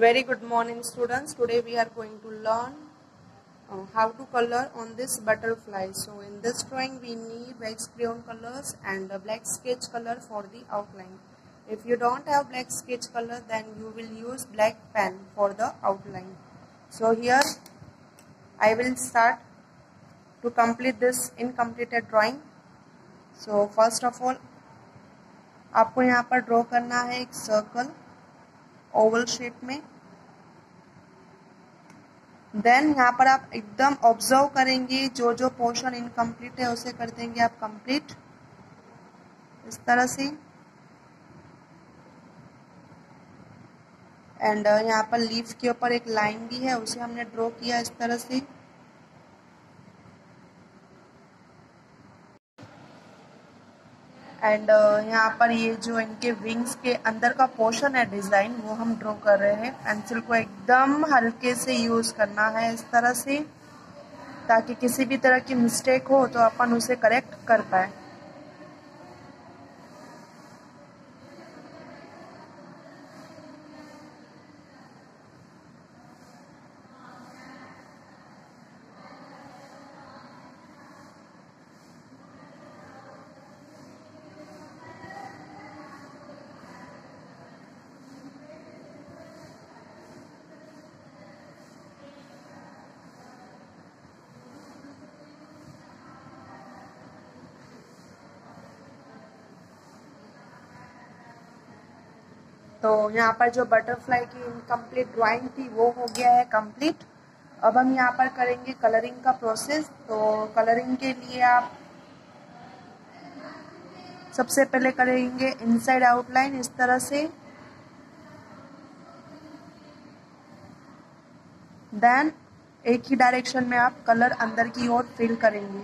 Very good morning, students. Today we are going to learn how to color on this butterfly. So in this drawing we need black crayon colors and a black sketch color for the outline. If you don't have black sketch color, then you will use black pen for the outline. So here I will start to complete this incompleted drawing. So first of all आपको यहाँ पर draw करना है एक circle oval shape में. Then यहाँ पर आप एकदम ऑब्जर्व करेंगे, जो जो पोर्शन इनकम्प्लीट है उसे कर देंगे आप कंप्लीट इस तरह से. एंड यहाँ पर लीफ के ऊपर एक लाइन भी है, उसे हमने ड्रॉ किया इस तरह से. एंड यहाँ पर ये जो इनके विंग्स के अंदर का पोर्शन है डिजाइन, वो हम ड्रॉ कर रहे हैं. पेंसिल को एकदम हल्के से यूज करना है इस तरह से, ताकि किसी भी तरह की मिस्टेक हो तो अपन उसे करेक्ट कर पाए. तो यहाँ पर जो बटरफ्लाई की इनकम्प्लीट ड्राइंग थी वो हो गया है कंप्लीट. अब हम यहाँ पर करेंगे कलरिंग का प्रोसेस. तो कलरिंग के लिए आप सबसे पहले करेंगे इनसाइड आउटलाइन इस तरह से. देन एक ही डायरेक्शन में आप कलर अंदर की ओर फिल करेंगे.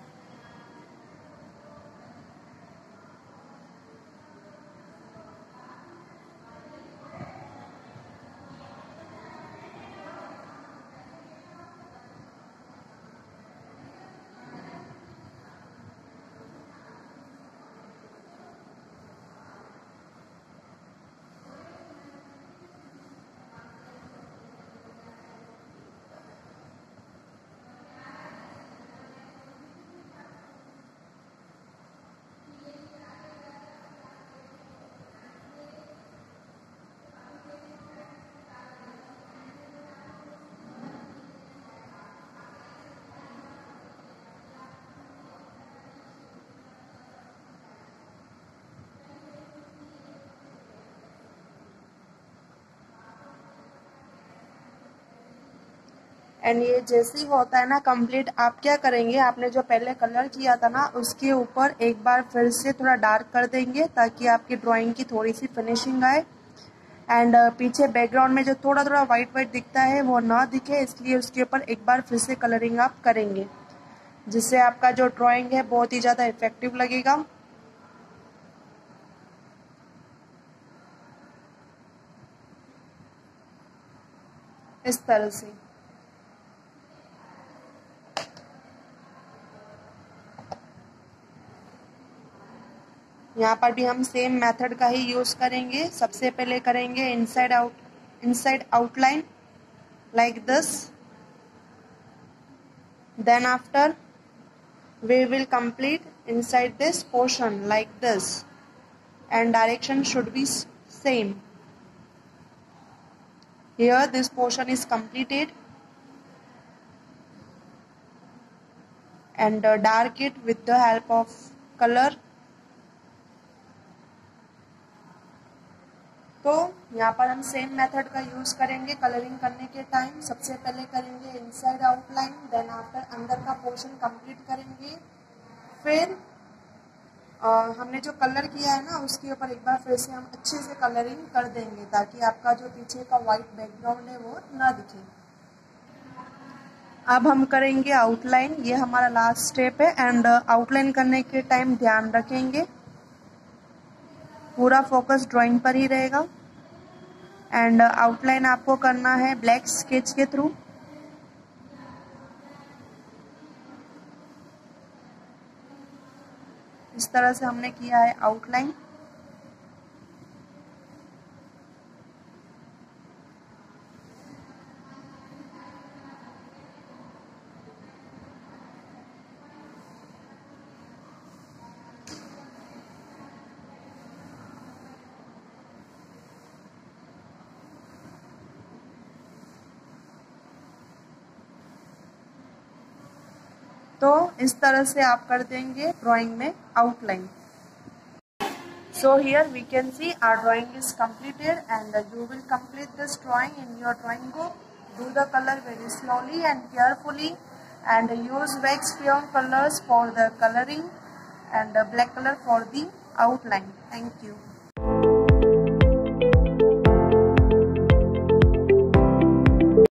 एंड ये जैसे ही होता है ना कंप्लीट, आप क्या करेंगे, आपने जो पहले कलर किया था ना उसके ऊपर एक बार फिर से थोड़ा डार्क कर देंगे, ताकि आपकी ड्राइंग की थोड़ी सी फिनिशिंग आए. एंड पीछे बैकग्राउंड में जो थोड़ा थोड़ा वाइट वाइट दिखता है वो ना दिखे, इसलिए उसके ऊपर एक बार फिर से कलरिंग आप करेंगे, जिससे आपका जो ड्राइंग है बहुत ही ज़्यादा इफेक्टिव लगेगा. इस तरह से यहाँ पर भी हम सेम मेथड का ही यूज करेंगे. सबसे पहले करेंगे inside outline like this. Then after we will complete inside this portion like this, and direction should be same. Here this portion is completed, and dark it with the help of color. तो यहाँ पर हम same method का use करेंगे colouring करने के time. सबसे पहले करेंगे इनसाइड आउटलाइन, देन आफ्टर अंदर का पोर्शन कंप्लीट करेंगे. फिर हमने जो कलर किया है ना उसके ऊपर एक बार फिर से हम अच्छे से कलरिंग कर देंगे, ताकि आपका जो पीछे का वाइट बैकग्राउंड है वो ना दिखे. अब हम करेंगे आउटलाइन. ये हमारा लास्ट स्टेप है. एंड आउटलाइन करने के टाइम ध्यान रखेंगे, पूरा फोकस ड्राइंग पर ही रहेगा. एंड आउटलाइन आपको करना है ब्लैक स्केच के थ्रू. इस तरह से हमने किया है आउटलाइन. तो इस तरह से आप कर देंगे ड्राइंग में outline. So here we can see our drawing is completed, and you will complete this drawing in your drawing book. Do the color very slowly and carefully, and use wax crayon colors for the coloring and black color for the outline. Thank you.